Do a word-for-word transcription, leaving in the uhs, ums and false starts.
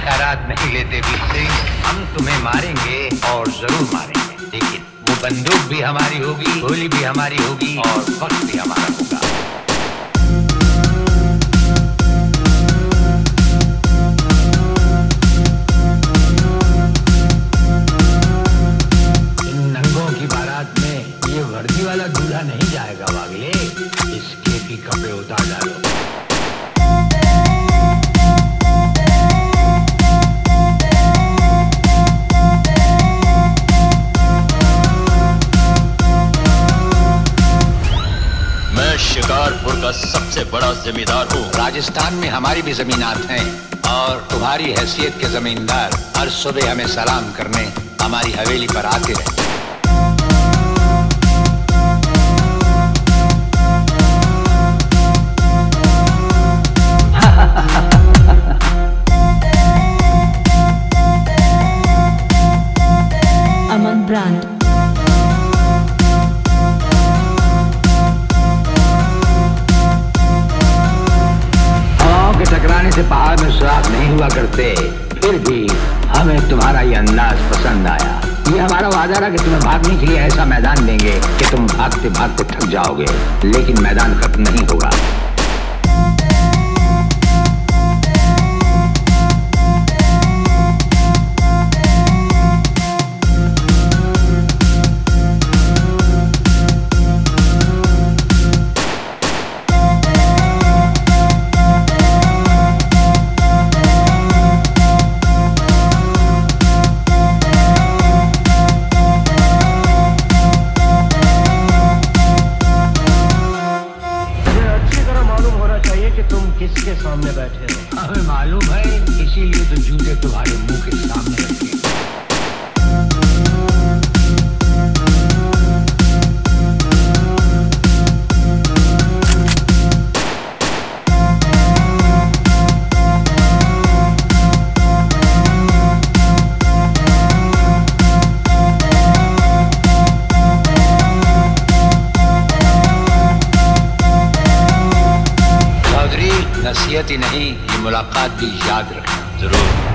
खैरात नहीं लेते वीर सिंह, हम तुम्हें मारेंगे और जरूर मारेंगे, लेकिन वो बंदूक भी हमारी होगी, गोली भी हमारी होगी और वक्त भी हमारा होगा। इन नंगों की बारात में ये वर्दी वाला दूल्हा नहीं जाएगा वागले, इसके भी कपड़े उतार डालो। शिकारपुर का सबसे बड़ा जमींदार हूँ। राजस्थान में हमारी भी जमीनात हैं और तुम्हारी हैसियत के जमींदार हर सुबह हमें सलाम करने हमारी हवेली पर आते रहे। अमन ब्रांड टकराने से पहाड़ में सुराख नहीं हुआ करते, फिर भी हमें तुम्हारा ये अंदाज पसंद आया। ये हमारा वादा रहा कि तुम्हें भागने के लिए ऐसा मैदान देंगे कि तुम भागते भागते थक जाओगे, लेकिन मैदान खत्म नहीं होगा। किसके सामने बैठे हो? हमें मालूम है, इसीलिए तो जूते तुम्हारे मुंह के सामने रखे। नसीहत ही नहीं, ये मुलाकात भी याद रखना जरूर।